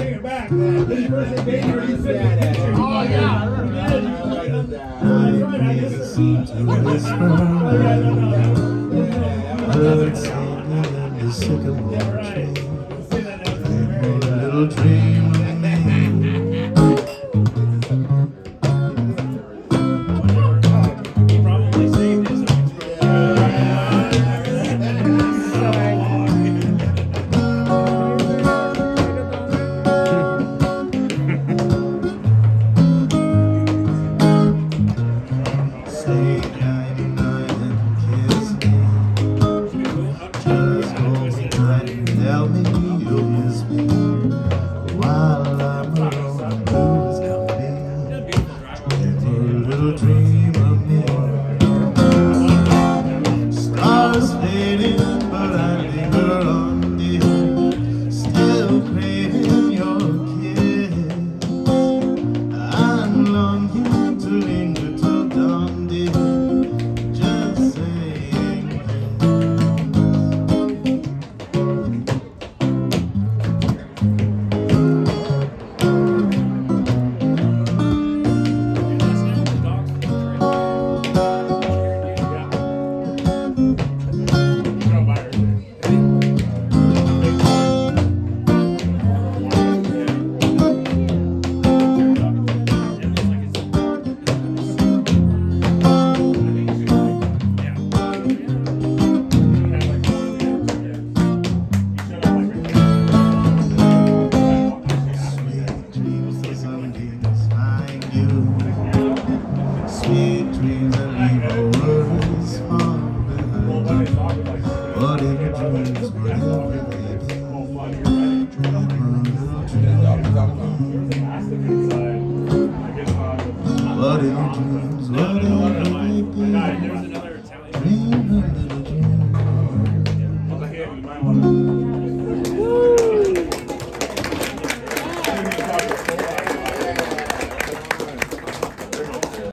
take it back. This person gave her, you said that. Oh, yeah. That's right. I guess it's birds singing in the sycamore tree. A little dream of me. He probably saved his own. What are your dreams? What are your dreams?